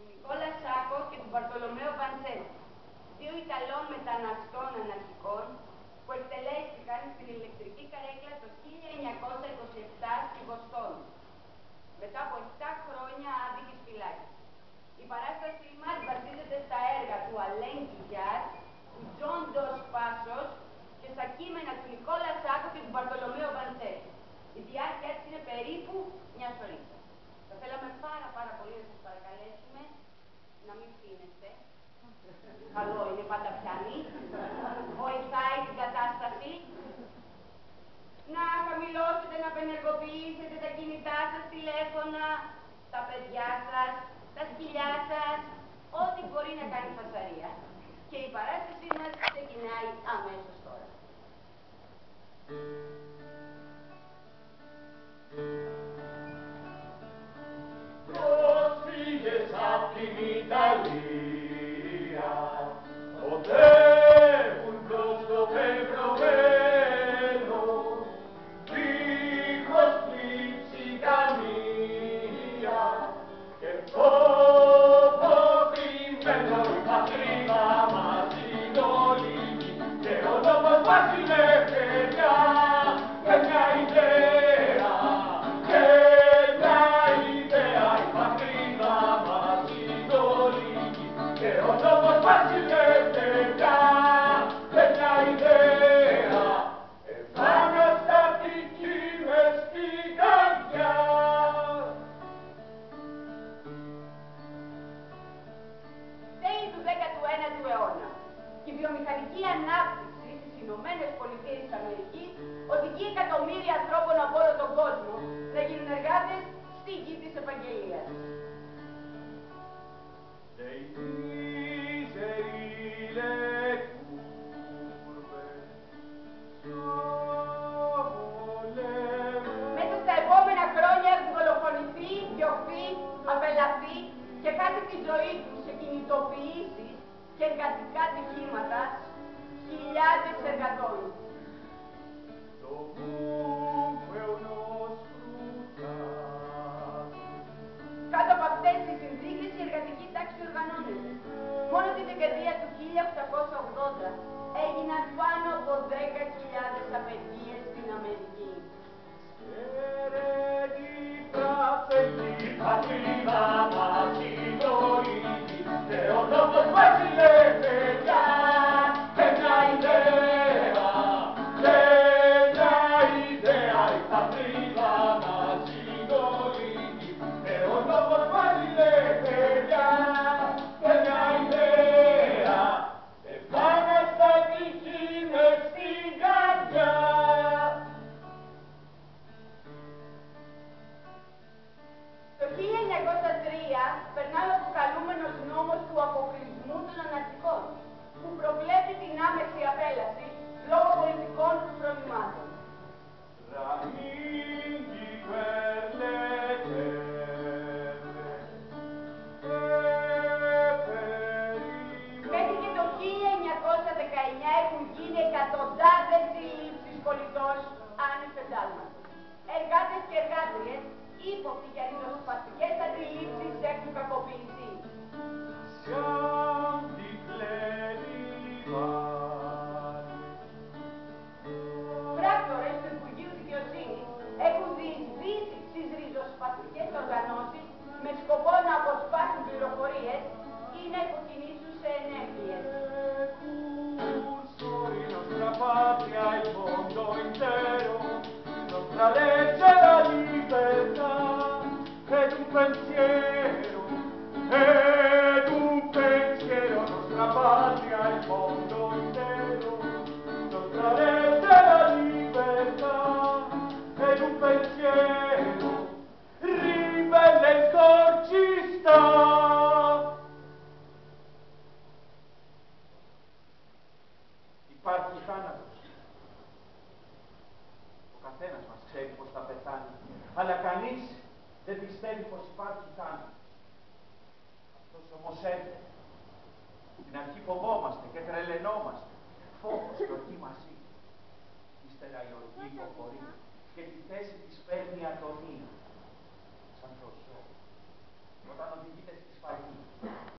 του Νικόλα Σάκο και του Μπαρτολομέο Βαντζέτη, δύο Ιταλών μεταναστών αναρχικών που εκτελέστηκαν στην ηλεκτρική καρέκλα το 1927 στη Βοστόνη, μετά από 7 χρόνια άδικης φυλάκης. Η παράστασή μας βασίζεται στα έργα του Alain Guyard, του Passos και στα κείμενα του Νικόλα Σάκο και του Μπαρτολομέο Vanzetti. Η διάρκεια της είναι περίπου μια ωρίτσα. Θα θέλαμε πάρα πολύ να σας παρακαλέσουμε να μην πίνεστε. Καλό είναι, πάντα πιάνει. Βοηθάει την κατάσταση. Να χαμηλώσετε, να απενεργοποιήσετε τα κινητά σας τηλέφωνα, τα παιδιά σας, τα σκυλιά σας, ό,τι μπορεί να κάνει φασαρία. Και η παράστασή μας ξεκινάει αμέσως τώρα. Πρόσφυγες απ' την Ιταλία οδεύουν προς το πεπρωμένο, δίχως πλήψη καμία και φόβο κρυμμένο. Η πατρίδα μας είναι ολίγη και ο νόμος μας είναι ελευθερία και μια ιδέα, και μια ιδέα. Η πατρίδα μας είναι ολίγη και ο νόμος μας είναι ελευθερία και μια ιδέα. Επαναστατική μες στην καρδιά. Τέλη του 19ου αιώνα, η βιομηχανική ανάπτυξη στις Ηνωμένες Πολιτείες της Αμερικής οδηγεί εκατομμύρια ανθρώπων από όλο τον κόσμο να γίνουν εργάτες στη γη της επαγγελίας. Μέσα στα επόμενα χρόνια έχουν δολοφονηθεί, διωχθεί, απελαθεί και χάσει τη ζωή τους σε κινητοποιήσεις και εργατικά ατυχήματα χιλιάδες εργατών. Κάτω από αυτές τις συνθήκες η εργατική τάξη οργανώνεται. Μόνο τη δεκαετία του 1880 έγιναν πάνω από 10.000 απεργίες στην Αμερική. Η πατρίδα μας είναι ολίγη και ο νόμος μας είναι ελευθερία και μια ιδέα, και μια ιδέα. Η πατρίδα μας είναι ολίγη και ο νόμος μας είναι ελευθερία και μια ιδέα. Επαναστατική μες στην καρδιά. Το 1903 περνάει ο αποκαλούμενος νόμος του αποκλεισμού των αναρχικών, που προβλέπει την άμεση απέλαση λόγω πολιτικών φρονημάτων. Μέχρι και το 1919 έχουν γίνει εκατοντάδες συλλήψεις πολιτών ανεφεντάλματος. Εργάτες και εργάτριες ύποπτοι για ριζοσπαστικές αντιλήψεις έχουν κακοποιηθεί. Πράκτορες του Υπουργείου Δικαιοσύνης έχουν διεισδύσει στις ριζοσπαστικές οργανώσεις με σκοπό να αποσπάσουν πληροφορίες ή να υποκινήσουν σε ενέργειες. Legge la libertà ed un pensiero, nostra patria, il mondo intero. Nostra legge la libertà ed un pensiero, ribelle il cor ci sta. Υπάρχει θάνατος. Καθένας μας ξέρει πως θα πεθάνει, αλλά κανείς δεν πιστεύει πως υπάρχει θάνατος. Αυτός όμως έρχεται. Στην αρχή φοβόμαστε και τρελαινόμαστε. Φόβος και οργή μαζί. Ύστερα η οργή υποχωρεί και τη θέση της παίρνει ατονία. Σαν το ζώο. Όταν οδηγείται στη σφαγή